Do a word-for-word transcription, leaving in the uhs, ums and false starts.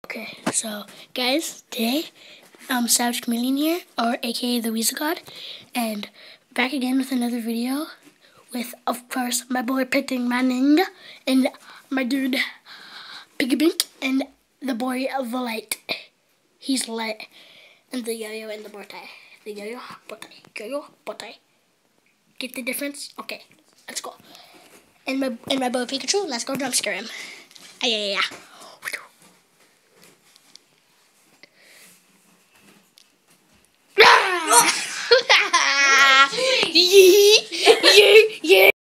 Okay, so guys, today, um, Savage Chameleon here, or aka the Weasel God, and back again with another video with, of course, my boy Pitting Manning and my dude Piggy Bink and the boy of the light. He's light, and the yo-yo and the bow tie. The yo-yo, bow tie, yo-yo, bow tie. Get the difference? Okay, let's go. And my and my boy Pikachu, let's go jump scare him. Ah, yeah, yeah, yeah. Yeah, yeah, yeah.